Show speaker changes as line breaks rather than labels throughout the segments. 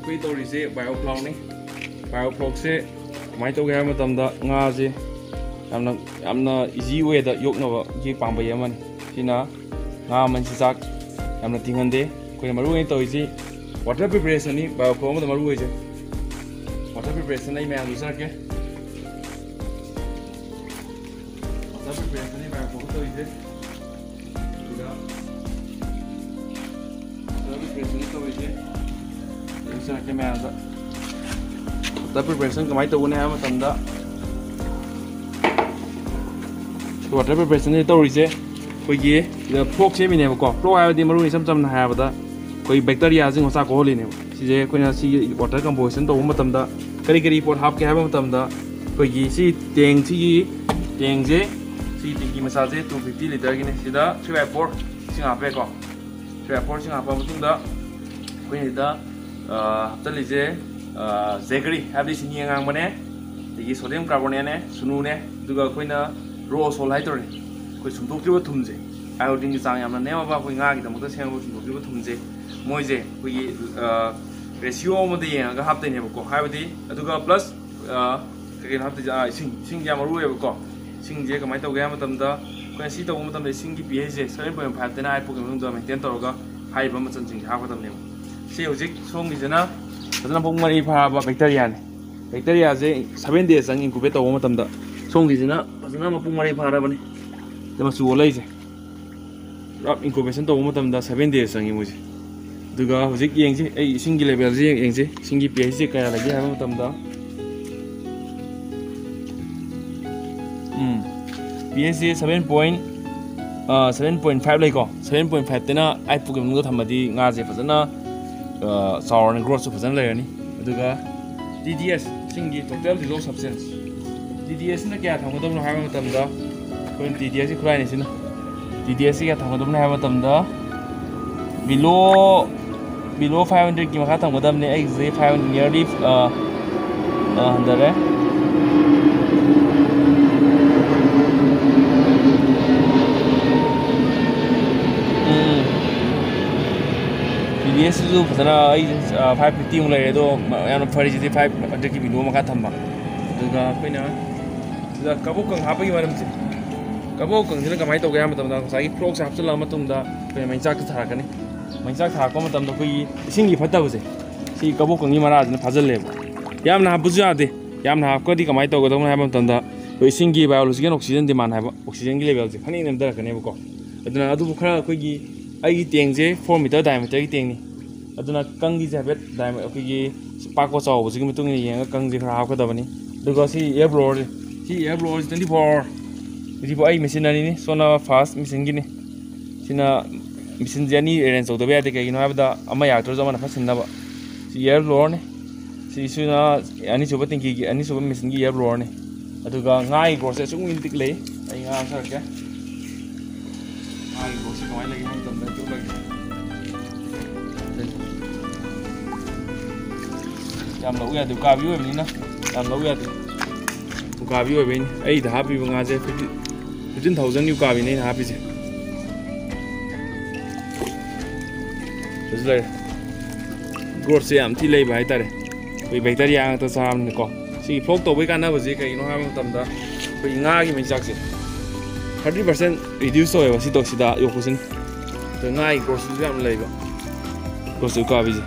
ꯑꯩꯈꯣꯏ ꯇꯧꯔꯤꯁꯦ ꯕꯥꯏꯑꯣꯐ꯭ꯂꯥꯎꯅꯤ ꯕꯥꯏꯑꯣꯐ꯭ꯂꯥꯎꯁꯦ ꯀꯃꯥꯏꯅ ꯇꯧꯒꯦ ꯍꯥꯏꯕ ꯃꯇꯝꯗ ꯉꯥꯁꯦ ꯌꯥꯝꯅ ꯏꯖꯤ ꯋꯦꯗ ꯌꯣꯛꯅꯕꯒꯤ ꯄꯥꯝꯕꯩ ꯑꯃꯅꯤ ꯁꯤꯅ ꯉꯥ ꯃꯆꯤꯟꯖꯥꯛ ꯌꯥꯝꯅ ꯇꯤꯡꯍꯟꯗꯦ ꯑꯩꯈꯣꯏꯅ ꯃꯔꯨ ꯑꯣꯏꯅ ꯇꯧꯔꯤꯁꯤ ꯋꯥꯇꯔ ꯄ꯭ꯔꯤꯄꯦꯔꯦꯁꯟꯅꯤ ꯕꯥꯏꯑꯣꯐ꯭ꯂꯥꯎ ꯑꯃꯗ ꯃꯔꯨ ꯑꯣꯏꯁꯦ water preparation ay may andusarke water preparation ay may photo ide ida water preparation to ide andusarke may anda water preparation kamai tawune ha matamda water preparation ni tawrise koigi da frog se mine ko frog hayadi maru ni sam na hayabada koi bacteria jing osa ko holine sije koina si water composition to matamda kari pot hap ke haba matamda koigi si teng je si tingi massage 250 liter gine sida 3/4 sing ape ko 3/4 sing apa matungda koini da haptalije zegri habdi sini ngang mane tigi sodium carbonate ne sunu ne duga koina raw sol hydro koi sumdokriba thumje iodine gi chang yamna nema ba koi nga gi damukta sengbo sumdokriba thumje moije koi ratio amada yenga haptene bako haibadi aduga plus kage hapte sing ya maru ebako sing je kamai tawge matamda koi si tawu matamda sing gi pH 7.5 tena ai pokemon do maintain toroga haiba machan sing hapathamne si hojik song gi jana adana pong mari pha ba bacteria ne bacteria je 7 days ang incubate tawu matamda song gi jana adana mapung mari pha ra bane dama su olai je rap incubation tawu matamda 7 days ang imuji duga hojik yengsi ai singi level je yengsi singi pH kaya lagi ha matamda pH 7.5 lai ko 7.5 tena ai pugam ngo thamadi nga je fazana sour and growth fazana lai ani aduga DDS singi total dissolved substance DDS na kya thamgadam na ha matamda koin DDS khulai ni sina DDS kya thamgadam na ha matamda below 500 ki makha thamgadam ne ai je 500 nearly 100 DDS जो फसना 550 मुले तो यानो फरी जी 500 की below मका थम्बा दुगा कोइना दा कबो कंग हापगी मरम से कबो कंग जिना कमाई तो गया मतलब दा साई फ्रॉग से हपचला मतुंदा कोइ मैंचाक थारकनी मैंचाक थारको मतलब कोइ इसिंगी फत्ताबसे सी कबो कंगी मरा जन फाजल लेबो यामना हापुजु आदे यामना हापकदी कमाई तो गदो हाबा मतंदा कोइ इसिंगी बायोलॉजिकल ऑक्सीजन डिमांड हाबा ऑक्सीजन की लेवल से खनि नेम दरकनेबको अदना अदु खरा कोइगी आई टेंग 4 मीटर डायमीटर की टेंग aduna kangi jabet dai okigi pako chaw buji mitung ni yang kangi khara ha kadabani duga si air blower 24 bibo ai machinery ni sona fast machine gi ni sina machine jani arrange to be ade kai no habda ama yaktor jamana fasinna ba si air blower ni si suna ani choba tingi gi ani choba machine gi air blower ni aduga ngai process chung in tik le ai nga sar ke ai process kamai lagi ham tamda tu lagi yam lau ya du ka bi we na yam lau ya du ka bi we ai da happy nga je 15000 new ka bi ne happy je Jadi, growth se am thi lei ba hai tare koi bacteria ta sam ne ko si flok to bai kan na ba je kai no ha ma tam da koi nga gi men jak se 30% reduce to ba si to sida yo ko sin to nga gi growth se am lei ba growth ka bi je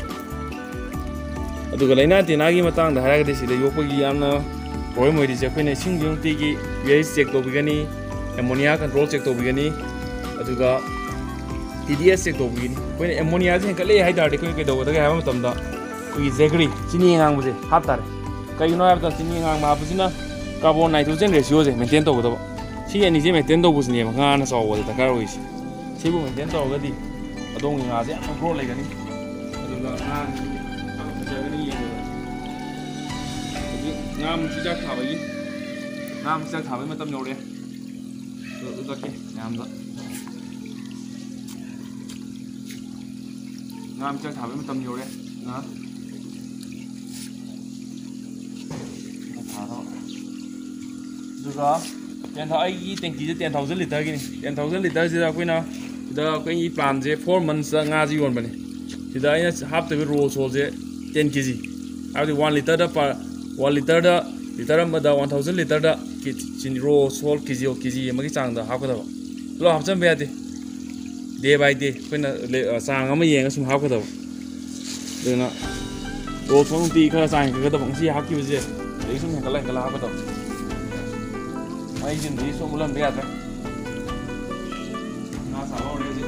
aduga laina tinagi matang da haragade sida yokpagi yamna problem oi rise koine singyung ti gi pH check to bigani ammonia control check to bigani aduga TDS check to bigani koine ammonia je kale hai da de koi ke do da ga matam da koi zegri chini ngang buje hap tar kai no have da chini ngang ma bujina carbon nitrogen ratio je maintain to do si ani je maintain to bujni ma nga na saw da ka roi si bu maintain to ga di adong nga je control lai gani aduga ngam si작 thawai ngam si작 thawai matam yore to udake yamda ngam si작 thawai matam yore na tharo duga ten tha ai tanki je 10000 liter gi 10000 liter je koina da koi plan je 4 months nga ji yon bane sida ina hap te ro sol je 10 kg ꯍꯥꯏꯕꯗꯤ 1 ꯂꯤꯇꯔꯗ per 1 ꯂꯤꯇꯔꯗ litre ꯑꯃꯗ 1000 ꯂꯤꯇꯔꯗ ꯆꯤꯅꯤ ꯔꯣ soul kg ꯑꯃꯒꯤ ꯆꯥꯡꯗ ꯍꯥꯞꯀꯗꯕ ꯄꯨꯂꯞ ꯍꯥꯞꯆꯟꯕ ꯌꯥꯗꯦ ꯗꯦ ꯕꯥꯏ ꯗꯦ ꯑꯩꯈꯣꯏꯅ ꯆꯥꯡ ꯑꯃ ꯌꯦꯡꯉ ꯁꯨꯝ ꯍꯥꯞꯀꯗꯕ ꯑꯗꯨꯅ ꯔꯣ ꯁꯣꯜ ꯅꯨꯡꯇꯤꯒꯤ ꯈꯔ ꯆꯥꯡ ꯍꯦꯟꯒꯠꯀꯗꯕ ꯉꯁꯤ ꯍꯥꯞꯈꯤꯕꯁꯦ ꯑꯗꯒꯤ ꯁꯨꯝ ꯍꯦꯟꯒꯠꯂ ꯍꯥꯞꯀꯗꯕ ꯃꯩꯁꯤꯡꯗꯤ ꯁꯨꯝ ꯃꯨꯜꯍꯟꯕ ꯌꯥꯗ꯭ꯔꯦ ꯉꯥ ꯁꯥꯕ ꯍꯧꯔꯦ ꯍꯧꯖꯤꯛ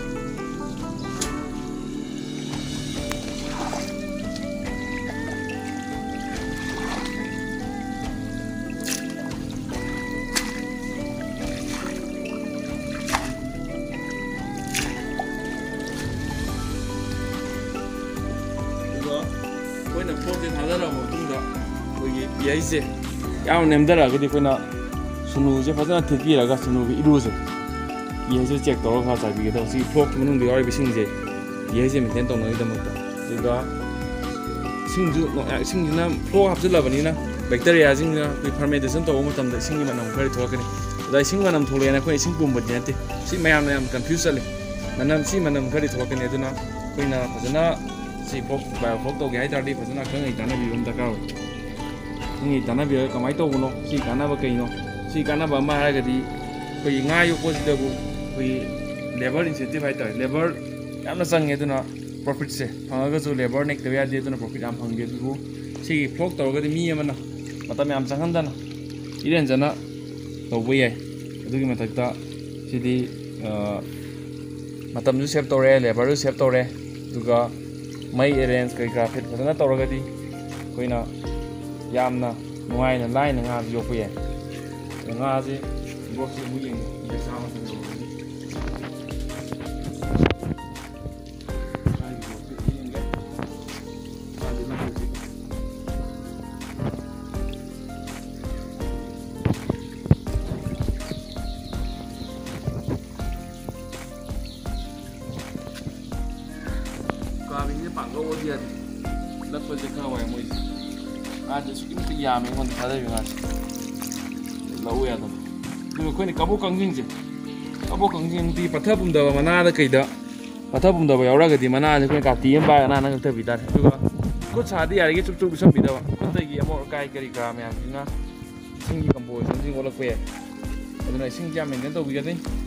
ꯑꯩꯈꯣꯏꯅ ꯐꯣꯛꯁꯦ ꯊꯥꯗꯔꯕ ꯃꯇꯨꯡꯗ ꯑꯩꯈꯣꯏꯒꯤ ꯌꯥꯏꯁꯦ ꯌꯥꯝ ꯅꯦꯝꯊꯔꯛꯑꯒꯗꯤ ꯑꯩꯈꯣꯏꯅ ꯁꯨꯅꯨꯁꯦ ꯐꯖꯅ ꯊꯦꯠꯄꯤꯔꯒ ꯁꯨꯅꯨꯒꯤ ꯏꯔꯨꯁꯦ ꯌꯥꯏꯁꯦ ꯆꯦꯛ ꯇꯧꯔꯒ ꯈꯔ ꯆꯥꯏꯕꯤꯒꯗꯕ ꯁꯤ ꯐ꯭ꯂꯣꯛꯀꯤ ꯃꯅꯨꯡꯗ ꯌꯥꯎꯔꯤꯕ ꯏꯁꯤꯡꯁꯦ ꯌꯥꯏꯁꯦ ꯃꯦꯟꯇꯦꯟ ꯇꯧꯅꯕꯒꯤꯗꯃꯛꯇ ꯑꯗꯨꯒ ꯏꯁꯤꯡꯁꯤꯅ ꯐ꯭ꯂꯣꯛ ꯍꯥꯞꯆꯤꯜꯂꯕꯅꯤꯅ ꯕꯦꯛꯇꯦꯔꯤꯌꯥꯁꯤꯡꯁꯤꯅ ꯑꯩꯈꯣꯏ ꯐꯔꯃꯦꯟꯇꯦꯁꯟ ꯇꯧꯕ ꯃꯇꯝꯗ ꯏꯁꯤꯡꯒꯤ ꯃꯅꯝ ꯈꯔ ꯊꯣꯛꯂꯛꯀꯅꯤ ꯑꯗ ꯏꯁꯤꯡ ꯃꯅꯝ ꯊꯣꯛꯂꯛꯑꯦꯅ ꯑꯩꯈꯣꯏꯅ ꯏꯁꯤꯡ ꯄꯨꯝꯕꯗꯤ ꯅꯠꯇꯦ ꯁꯤ ꯃꯌꯥꯝꯅ ꯌꯥꯝ ꯀꯟꯐ꯭ꯌꯨꯁ ꯆꯠꯂꯦ ꯃꯅꯝ ꯈꯔꯗꯤ ꯊꯣꯛꯂꯛꯀꯅꯤ ꯑꯗꯨꯅ ꯑꯩꯈꯣꯏꯅ ꯐꯖꯅ ꯁꯤ ꯕꯥꯏꯑꯣ ꯐ꯭ꯂꯣꯛ ꯇꯧꯒꯦ ꯍꯥꯏꯇꯥꯔꯗꯤ ꯐꯖꯅ ꯈꯪꯉꯩ ꯇꯥꯟꯅꯕꯤꯕ ꯑꯃ ꯗꯔꯀꯥꯔ ꯑꯣꯏ ꯈꯪꯉꯩ ꯇꯥꯟꯅꯕꯤꯔꯒ ꯀꯃꯥꯏꯅ ꯇꯧꯕꯅꯣ ꯁꯤ ꯀꯥꯟꯅꯕ ꯀꯩꯅꯣ ꯁꯤ ꯀꯥꯟꯅꯕ ꯑꯃ ꯍꯥꯏꯔꯒꯗꯤ ꯑꯩꯈꯣꯏꯒꯤ ꯉꯥ ꯌꯣꯛꯄꯁꯤꯗꯕꯨ ꯑꯩꯈꯣꯏꯒꯤ ꯂꯦꯕꯔ ꯏꯟꯁꯦꯟꯇꯤቭ ꯍꯥꯏꯇꯥꯔꯦ ꯂꯦꯕꯔ ꯌꯥꯝꯅ ꯆꯪꯉꯦ ꯑꯗꯨꯅ ꯄ꯭ꯔꯣꯐꯤꯠꯁꯦ ꯐꯪꯉꯒꯁꯨ ꯂꯦꯕꯔ ꯅꯦꯛꯇꯕ ꯌꯥꯗꯦ ꯑꯗꯨꯅ ꯄ꯭ꯔꯣꯐꯤꯠ ꯌꯥꯝ ꯐꯪꯗꯦ ꯑꯗꯨꯕꯨ ꯁꯤꯒꯤ ꯐ꯭ꯂꯣꯛ ꯇꯧꯔꯒꯗꯤ ꯃꯤ ꯑꯃꯅ ꯃꯇꯝ ꯌꯥꯝ ꯆꯪꯍꯟꯗꯅ ꯏꯔꯦꯟꯖꯅ ꯇꯧꯕ ꯌꯥꯏ ꯑꯗꯨꯒꯤ ꯃꯊꯛꯇ ꯁꯤꯗꯤ ꯃꯇꯝꯁꯨ ꯁꯦꯞ ꯇꯧꯔꯦ ꯂꯦꯕꯔꯁꯨ ꯁꯦꯞ ꯇꯧꯔꯦ ꯑꯗꯨꯒ ꯃꯩ ꯑꯦꯔꯦꯟꯖ ꯀꯩꯀꯥ ꯐꯤꯠ ꯐꯖꯅ ꯇꯧꯔꯒꯗꯤ ꯑꯩꯈꯣꯏꯅ ꯌꯥꯝꯅ ꯅꯨꯡꯉꯥꯏꯅ ꯂꯥꯏꯅ ꯉꯥꯁꯤ ꯌꯣꯛꯄ ꯌꯥꯏ ꯉꯥꯁꯤ ꯌꯣꯛꯁꯤ ꯑꯃꯨꯛ ꯌꯦꯡꯉꯤ ꯆꯥ ꯃꯇꯝꯗ ꯀꯥꯕꯤꯁꯦ ꯄꯥꯡꯒꯧꯕꯗꯤ ꯌꯥꯗꯦ ꯂꯛꯄꯁꯦ ꯈꯔ ꯋꯥꯏ ꯃꯣꯏꯁꯦ ꯉꯥꯁꯦ ꯑꯁꯨꯛꯀꯤ ꯃꯇꯤꯛ ꯌꯥꯝꯃꯦ ꯑꯩꯉꯣꯟꯗ ꯊꯥꯗꯔꯤꯕ ꯉꯥꯁꯦ ꯂꯧꯎ ꯌꯥꯗꯕ ꯑꯗꯨꯒ ꯑꯩꯈꯣꯏꯅ ꯀꯕꯣꯛ ꯀꯥꯡꯖꯤꯡꯁꯦ ꯀꯕꯣꯛ ꯀꯥꯡꯖꯤꯡꯗꯤ ꯄꯠꯊ ꯄꯨꯝꯗꯕ ꯃꯅꯥꯗ ꯀꯩꯗ ꯄꯠꯊ ꯄꯨꯝꯗꯕ ꯌꯥꯎꯔꯒꯗꯤ ꯃꯅꯥꯁꯦ ꯑꯩꯈꯣꯏꯅ ꯀꯥꯇꯤ ꯑꯃ ꯄꯥꯏꯔꯒ ꯅꯥꯟꯅ ꯀꯛꯊꯕꯤ ꯇꯥꯔꯦ ꯑꯗꯨꯒ ꯈꯨꯠ ꯁꯥꯗꯤ ꯌꯥꯔꯤꯒꯩ ꯆꯨꯞ ꯆꯨꯞ ꯂꯨꯞꯁꯟꯕꯤꯗꯕ ꯈꯨꯠꯇꯒꯤ ꯑꯃꯣꯠ ꯑꯀꯥꯏ ꯀꯔꯤ ꯀꯔꯥ ꯃꯌꯥꯝꯁꯤꯅ ꯏꯁꯤꯡꯒꯤ ꯀꯝꯄꯣꯖꯤꯁꯟꯁꯤꯡ ꯑꯣꯜꯂꯛꯄ ꯌꯥꯏ ꯑꯗꯨꯅ ꯏꯁꯤꯡꯁꯦ ꯌꯥꯝ ꯃꯦꯟꯇꯦꯟ ꯇꯧꯕꯤꯒꯗꯣꯏꯅꯤ